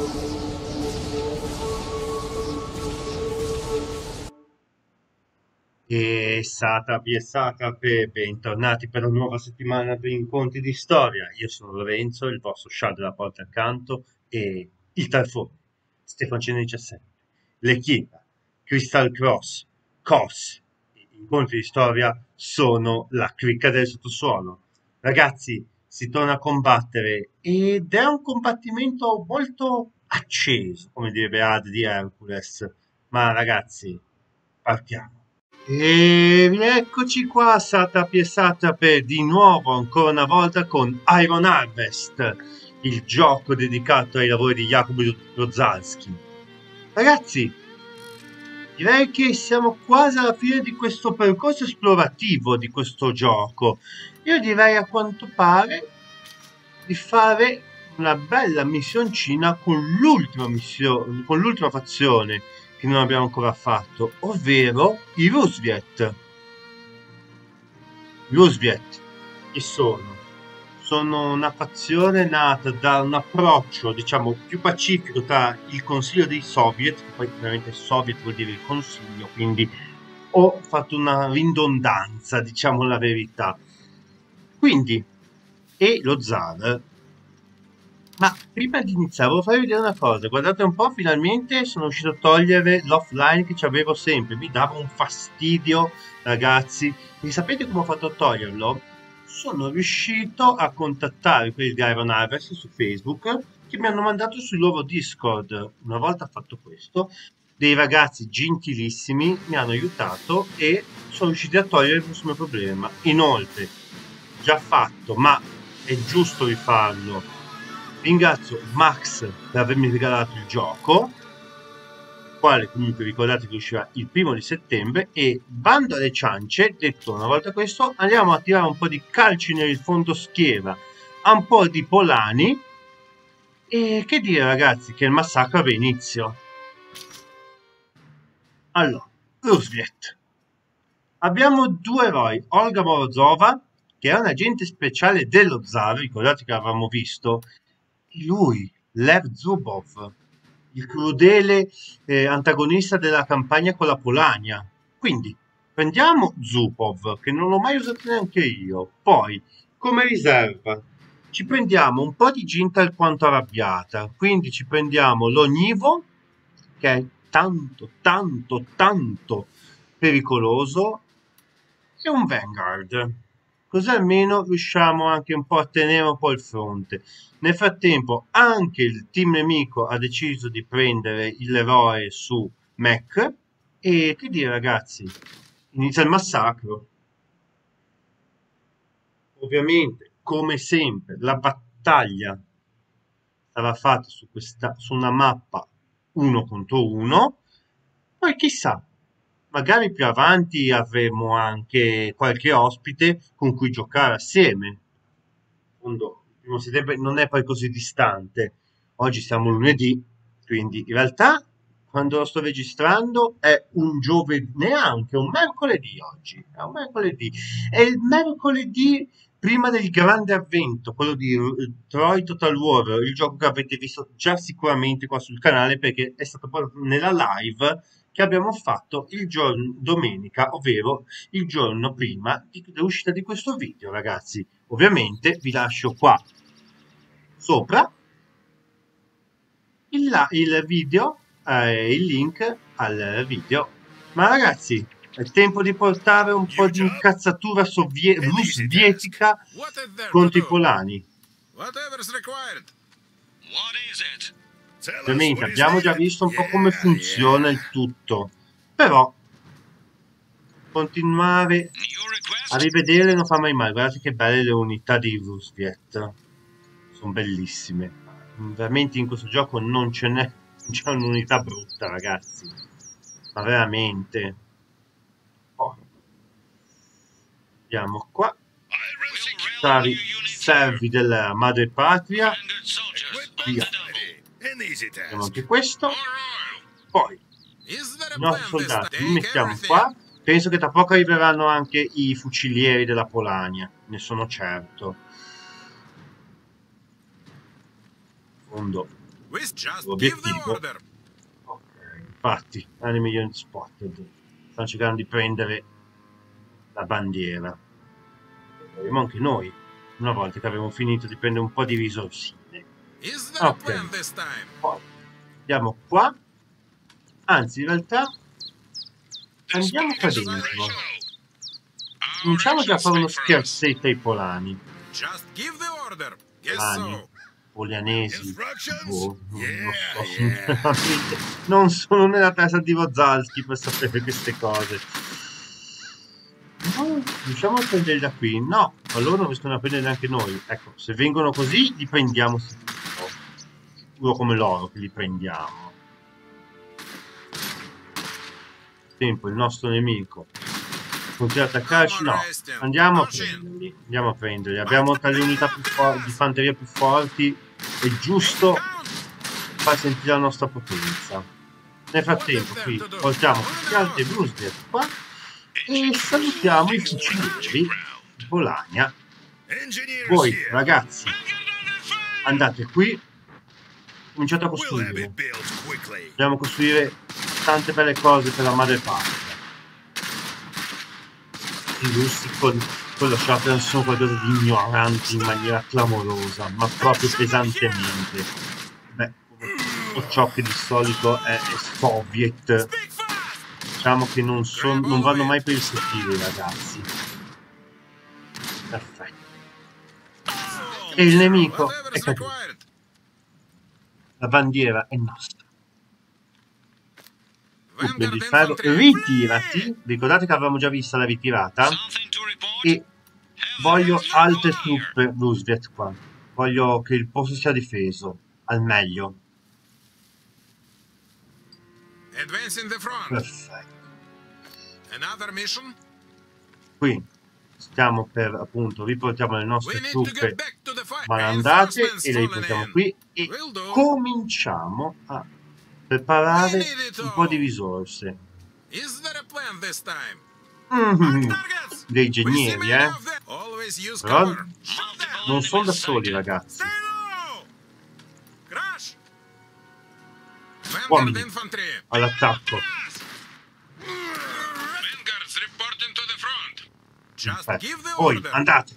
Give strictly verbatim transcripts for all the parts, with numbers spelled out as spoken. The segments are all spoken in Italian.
E Satapi e Satape, bentornati per una nuova settimana di incontri di storia. Io sono Lorenzo, il vostro scià della porta accanto, e il Talfone, Stefancino diciassette, l'Echidna, Crystal Cross, Cos, incontri di storia sono la cricca del sottosuolo. Ragazzi, si torna a combattere ed è un combattimento molto acceso, come direbbe Ad di Hercules. Ma ragazzi, partiamo. E rieccoci qua, Satapi e Satape, di nuovo, ancora una volta, con Iron Harvest, il gioco dedicato ai lavori di Jacopo Rosalski. Ragazzi, direi che siamo quasi alla fine di questo percorso esplorativo di questo gioco. Io direi, a quanto pare, di fare una bella missioncina con l'ultima missione, con l'ultima fazione che non abbiamo ancora fatto, ovvero i Rusviet. I Rusviet, chi sono? Sono una fazione nata da un approccio, diciamo, più pacifico tra il Consiglio dei Soviet, che poi chiaramente Soviet vuol dire il Consiglio, quindi ho fatto una ridondanza, diciamo la verità. Quindi, e lo zar. Ma prima di iniziare volevo farvi vedere una cosa, guardate un po', finalmente sono riuscito a togliere l'offline che avevo sempre, mi dava un fastidio, ragazzi. E sapete come ho fatto a toglierlo? Sono riuscito a contattare quelli di Iron Harvest su Facebook che mi hanno mandato sul loro Discord. Una volta fatto questo, dei ragazzi gentilissimi mi hanno aiutato e sono riusciti a togliere questo mio problema. Inoltre, già fatto, ma è giusto rifarlo. Ringrazio Max per avermi regalato il gioco, il quale comunque ricordate che uscirà il primo di settembre, e bando alle ciance, detto una volta questo, andiamo a tirare un po' di calci nel fondo schiena a un po' di polani e che dire, ragazzi, che il massacro abbia inizio. Allora, Rusviet. Abbiamo due eroi, Olga Morozova, che è un agente speciale dello zar, ricordate che l'avevamo visto, e lui, Lev Zubov, il crudele eh, antagonista della campagna con la Polania. Quindi prendiamo Zubov, che non l'ho mai usato neanche io. Poi, come riserva, ci prendiamo un po' di gente alquanto arrabbiata. Quindi ci prendiamo l'Ognivo, che è tanto, tanto, tanto pericoloso, e un Vanguard. Così almeno riusciamo anche un po' a tenere un po' il fronte. Nel frattempo anche il team nemico ha deciso di prendere l'eroe su Mac e che dire, ragazzi, inizia il massacro. Ovviamente, come sempre, la battaglia sarà fatta su, questa, su una mappa uno contro uno, poi chissà, magari più avanti avremo anche qualche ospite con cui giocare assieme. Fondo, il primo settembre non è poi così distante. Oggi siamo lunedì, quindi in realtà quando lo sto registrando è un giovedì, neanche un mercoledì oggi. È un mercoledì. È il mercoledì prima del grande avvento, quello di uh, Troy Total War, il gioco che avete visto già sicuramente qua sul canale perché è stato proprio nella live che abbiamo fatto il giorno domenica, ovvero il giorno prima di- dell'uscita di questo video, ragazzi. Ovviamente vi lascio qua sopra il, la- il video, eh, il link al video. Ma ragazzi, è tempo di portare un po' di incazzatura sovie- rusvietica contro i polani. Ovviamente abbiamo già visto un po' come funziona il tutto, però continuare a rivedere non fa mai male. Guardate che belle le unità di Rusviet, sono bellissime. Veramente in questo gioco non ce n'è, non c'è un'unità brutta, ragazzi, ma veramente. Poi andiamo qua, cari servi della madre patria, via. Abbiamo anche questo. Poi i nostri soldati li mettiamo qua. Penso che tra poco arriveranno anche i fucilieri della Polania, ne sono certo. Fondo. l'obiettivo. Ok, infatti, enemy unit spotted. Stanno cercando di prendere la bandiera. Avremo anche noi, una volta che avremo finito di prendere un po' di risorsine. Ok, poi andiamo qua. Anzi, in realtà andiamo qua dentro. Cominciamo già a fare uno scherzetto ai polani. Polani, polianesi, boh, non so sinceramente. Non sono nella testa di Wazalski per sapere queste cose. No, riusciamo a prendere da qui? No, ma loro non riescono a prendere neanche noi. Ecco, se vengono così li prendiamo sicuro. Sicuro come loro che li prendiamo. Tempo, il nostro nemico continua ad attaccarci. No, andiamo a prenderli. Andiamo a prenderli. Abbiamo tra le unità più forti, di fanteria più forti. È giusto far sentire la nostra potenza. Nel frattempo, qui portiamo questi altri Brusder qua e salutiamo i fucilieri di Bologna. Voi, ragazzi, andate qui. Cominciate a costruire. Dobbiamo costruire tante belle cose per la madrepatria. I russi con, con lo Shatran sono qualcosa di ignoranti in maniera clamorosa, ma proprio pesantemente. Beh, tutto ciò che di solito è, è soviet, diciamo che non, son, non vanno mai per il sottile, ragazzi. Perfetto. E il nemico è caduto. La bandiera è nostra. Cuccia di ferro, ritirati. Ricordate che avevamo già vista la ritirata. E voglio altre truppe Roosevelt qua. Voglio che il posto sia difeso al meglio. Perfetto. Qui stiamo per, appunto, riportiamo le nostre truppe malandate e le riportiamo qui e cominciamo a preparare un po' di risorse. Mm-hmm. Dei genieri, eh? Però non sono da soli, ragazzi. Uomini all'attacco. Perfetto. Poi andate.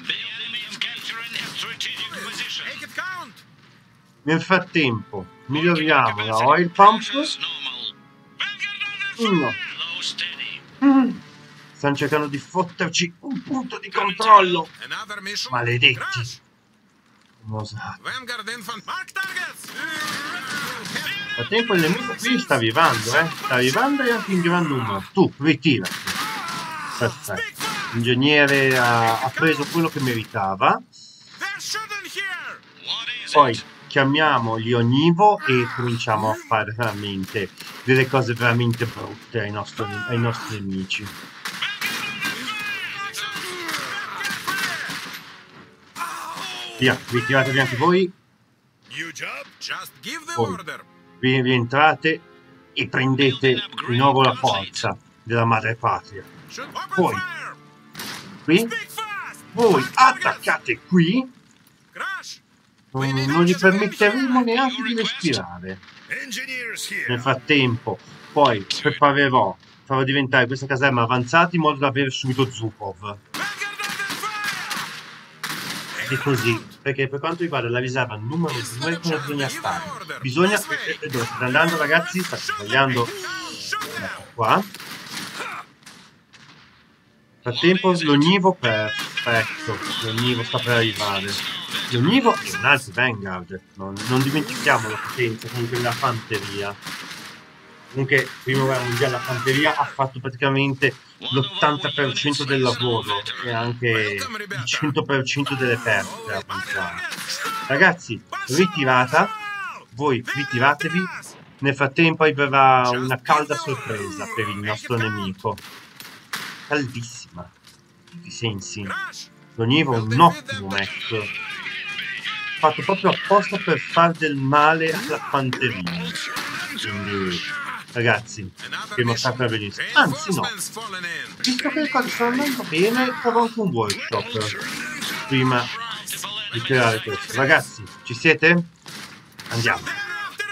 Nel frattempo miglioriamo la oil pump. No. Mm. Stanno cercando di fotterci un punto di controllo. Maledetti. Osati. Nel frattempo il nemico qui sta arrivando, eh. Sta arrivando e anche in gran numero. Tu, ritirati. Perfetto. L'ingegnere ha, ha preso quello che meritava. Poi chiamiamo gli Ognivo e cominciamo a fare veramente delle cose veramente brutte ai nostri, ai nostri nemici. Via, ritiratevi anche voi. Poi vi rientrate e prendete di nuovo la forza della madrepatria. Poi qui voi attaccate qui. Non, non gli permetteremo neanche di respirare. Nel frattempo poi preparerò, farò diventare questa caserma avanzata in modo da avere subito Zukov. E così, perché per quanto riguarda la riserva numero due, come bisogna stare? Bisogna, eh, dove state andando, ragazzi? State sbagliando. Ecco qua. Nel frattempo l'Ognivo, perfetto, l'Ognivo sta per arrivare. L'Ognivo è un altro Vanguard, non, non dimentichiamo la potenza comunque della fanteria. Comunque, prima guerra mondiale la fanteria ha fatto praticamente l'ottanta per cento del lavoro e anche il cento per cento delle perdite. Ragazzi, ritirata, voi ritiratevi. Nel frattempo arriverà una calda sorpresa per il nostro nemico. Caldissima, in tutti i sensi. L'Ognivo è un ottimo mech, fatto proprio apposta per far del male alla fanteria. Quindi, ragazzi, prima sapere benissimo. Anzi, no, visto che le cose stanno andando bene, farò anche un workshop prima di creare questo. Ragazzi, ci siete? Andiamo.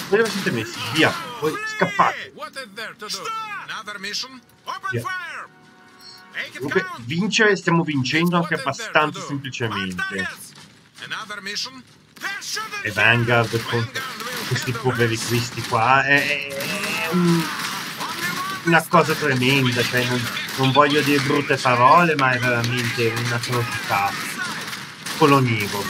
Voi dove siete messi? Via, voi scappate. Via. Comunque, vincere stiamo vincendo anche abbastanza semplicemente. E Vanguard con questi poveri cristi qua è, è un, una cosa tremenda, cioè non, non voglio dire brutte parole, ma è veramente un'atrocità. Polonivo.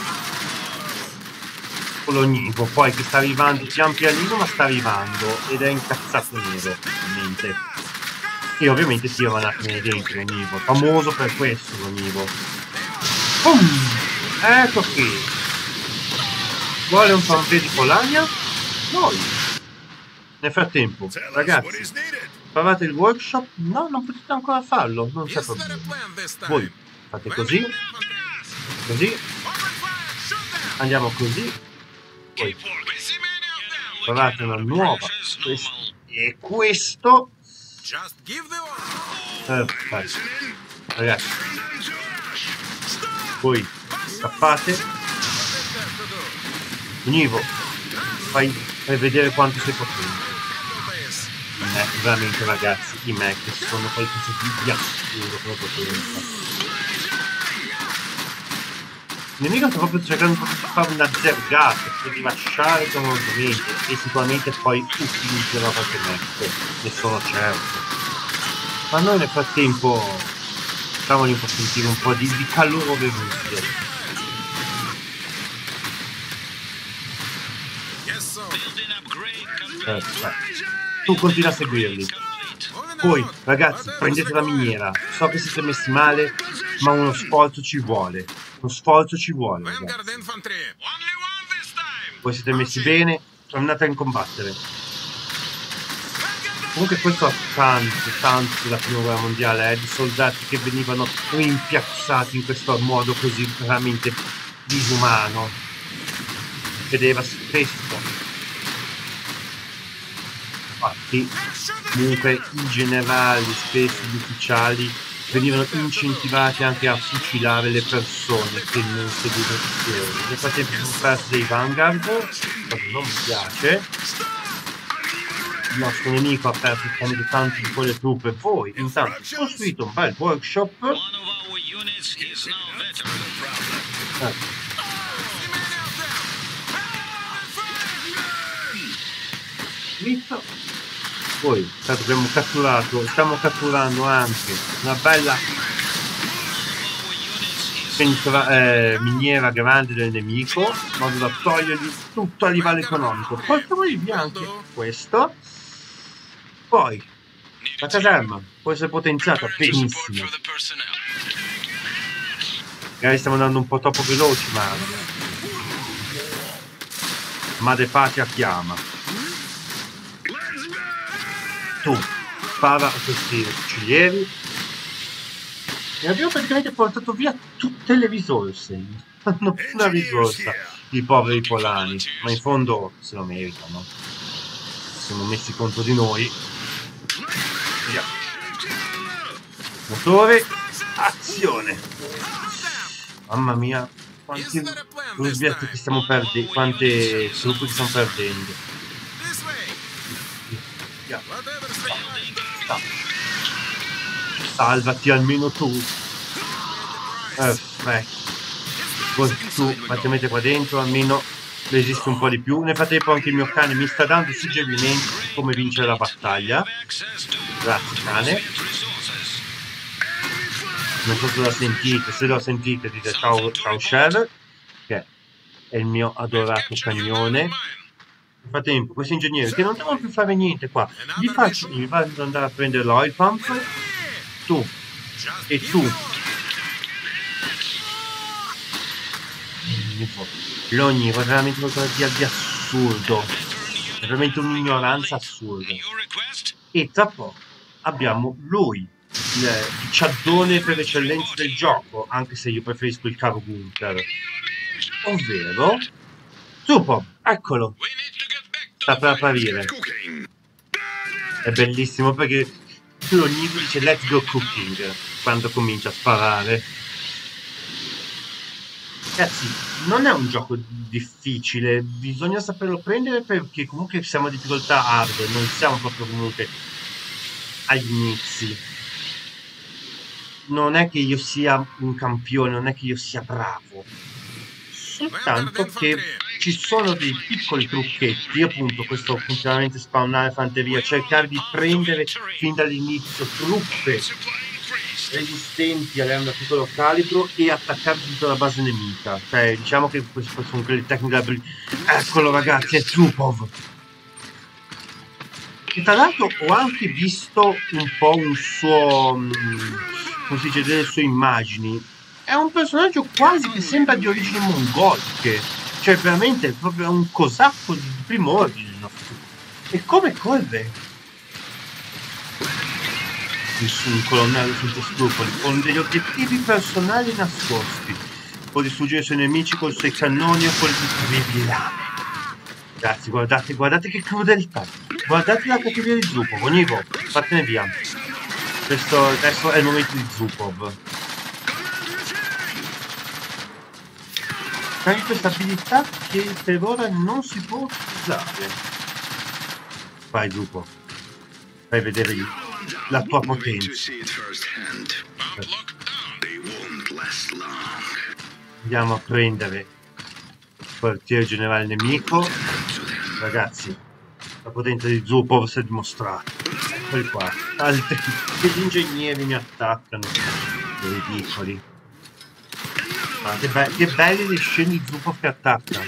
Polonivo, poi che sta arrivando pian pianino, ma sta arrivando ed è incazzato nero, ovviamente. E ovviamente si va a tenere dentro l'Onivo, famoso per questo l'Onivo. Boom! Ecco qui. Vuole un fanfare di Polania? Noi. Nel frattempo, ragazzi, provate il workshop? No, non potete ancora farlo, non c'è problema. Voi fate così, così, andiamo così, poi provate una nuova, e questo... Perfetto. Ragazzi, voi scappate. Univo, fai, fai vedere quanto sei potente. I mech, veramente ragazzi, i mech sono qualcosa di assurdo come potenza. Il nemico sta proprio cercando di fare una zergata per rilasciare comodamente e sicuramente poi utilizzerà qualche mech, ne sono certo. Ma noi nel frattempo facciamogli un po' sentire un po' di, di calore russia. Perfetto. Tu continua a seguirli. Poi, ragazzi, prendete la miniera. So che siete messi male, ma uno sforzo ci vuole. Uno sforzo ci vuole, ragazzi. Voi siete messi bene, tornate a combattere. Comunque questo ha tanto, tanto della prima guerra mondiale, eh, di soldati che venivano rimpiazzati in questo modo così veramente disumano. Vedeva spesso. Infatti, comunque i generali, spesso gli ufficiali, venivano incentivati anche a fucilare le persone che non seguivano questi ordini. Nel frattempo sono persi dei Vanguard, cosa non mi piace. Il nostro nemico ha perso talmente tanto di quelle truppe. Voi, intanto, costruite un bel workshop. Eh. Poi abbiamo catturato, stiamo catturando anche una bella centra, eh, miniera grande del nemico, in modo da togliergli tutto a livello economico. Portiamogli via anche questo. Poi la caserma può essere potenziata benissimo. Magari stiamo andando un po' troppo veloci, ma Madre Patria chiama. Tu spara a questi fucilieri e abbiamo praticamente portato via tutte le risorse. Non più una risorsa i poveri polani, ma in fondo se lo meritano. Siamo messi contro di noi. Via. Motore, azione. Mamma mia, quanti rusbiati che stiamo perdendo, quante truppe che stiamo perdendo. Salvati almeno tu. Perfetto. Poi tu praticamente qua dentro almeno resiste un po' di più. Nel frattempo anche il mio cane mi sta dando suggerimenti su come vincere la battaglia. Grazie cane. Non so se lo sentite, se lo sentite dite ciao, ciao Shell, che è il mio adorato cagnone. Nel frattempo questi ingegneri che non devono più fare niente qua, gli faccio, gli faccio andare a prendere l'oil pump. Tu e tu l'ogni è veramente qualcosa di, di assurdo, è veramente un'ignoranza assurda. E tra poco abbiamo lui, il, il ciaddone per eccellenza del gioco, anche se io preferisco il caro Gunther, ovvero Super, eccolo, sta per apparire. È bellissimo perché ogni dice let's go cooking quando comincia a sparare. Ragazzi, non è un gioco difficile, bisogna saperlo prendere perché comunque siamo a difficoltà hard, non siamo proprio comunque agli inizi. Non è che io sia un campione, non è che io sia bravo, soltanto che ci sono dei piccoli trucchetti, appunto questo continuamente spawnare fanteria, cercare di prendere fin dall'inizio truppe resistenti alle armi a piccolo calibro e attaccare tutta la base nemica. Cioè, diciamo che queste sono quelle tecniche da bri- Eccolo ragazzi, è Zupov. E tra l'altro ho anche visto un po' un suo, mh, come si dice, delle sue immagini. È un personaggio quasi che sembra di origini mongoliche, cioè veramente è proprio un cosacco di primo ordine. No? E come corre? Un colonnello senza scrupoli, con degli obiettivi personali nascosti. Può distruggere i suoi nemici con i suoi cannoni o con le sue terribili lame. Ragazzi, guardate, guardate che crudeltà. Guardate la cattiveria di Zupov, ogni volta, fatene via. Questo adesso è il momento di Zupov. Hai questa abilità che per ora non si può usare. Vai Zupov. Fai vedere la tua potenza. Andiamo a prendere il quartiere generale nemico. Ragazzi, la potenza di Zupov si è dimostrata. Eccoli qua. Altri che gli ingegneri mi attaccano. Ridicoli. Ma che, be che belli le scene di Zupov che attaccano.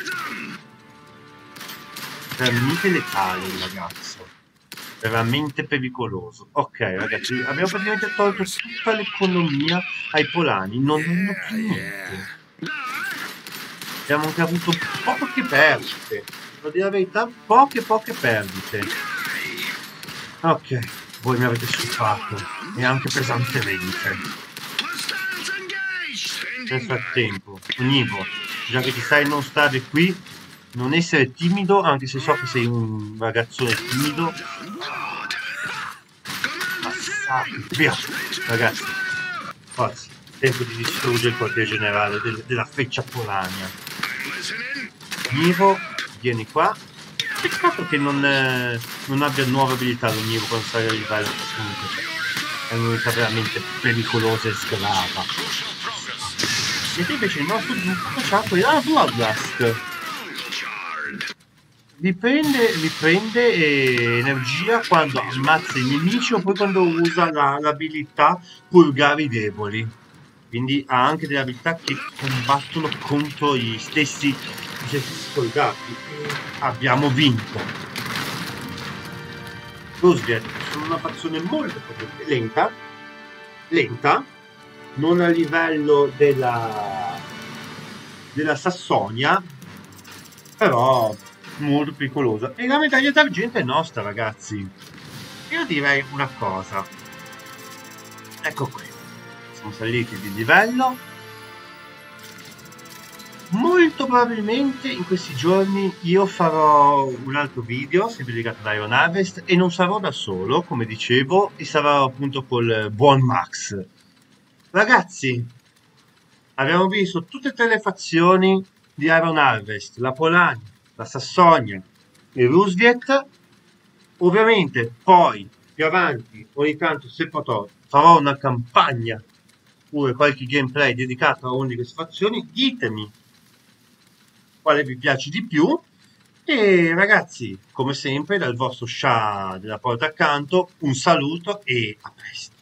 Veramente letale il ragazzo. Veramente pericoloso. Ok ragazzi, abbiamo praticamente tolto tutta l'economia ai polani. Non hanno più niente. Abbiamo anche avuto poche perdite. Devo dire la verità, poche poche perdite. Ok, voi mi avete stufato. E anche pesantemente. Nel frattempo, Nivo, già che ti sai non stare qui, non essere timido, anche se so che sei un ragazzone timido. Massacri, via! Ragazzi, forza, tempo di distruggere il quartiere generale del, della feccia Polania. Nivo, vieni qua. Peccato che non, eh, non abbia nuove abilità lo Nivo quando sale a livello, comunque è un'unità veramente pericolosa e sglava. Mentre invece il nostro gruppo c'ha quella Bloodlust. Riprende, riprende eh, energia quando ammazza i nemici o poi quando usa l'abilità la, purgare i deboli. Quindi ha anche delle abilità che combattono contro gli stessi, gli stessi soldati. E abbiamo vinto. Roosevelt, sono una fazione molto potente, lenta, lenta, non a livello della, della Sassonia, però molto pericolosa. E la medaglia d'argento è nostra, ragazzi. Io direi una cosa. Ecco qui. Siamo saliti di livello. Molto probabilmente in questi giorni io farò un altro video sempre dedicato ad Iron Harvest e non sarò da solo, come dicevo, e sarò appunto col buon Max. Ragazzi, abbiamo visto tutte e tre le fazioni di Iron Harvest, la Polania, la Sassonia e Roosevelt. Ovviamente poi più avanti, ogni tanto se potrò, farò una campagna oppure qualche gameplay dedicato a ogni di queste fazioni. Ditemi quale vi piace di più. E ragazzi, come sempre, dal vostro Sha della porta accanto, un saluto e a presto.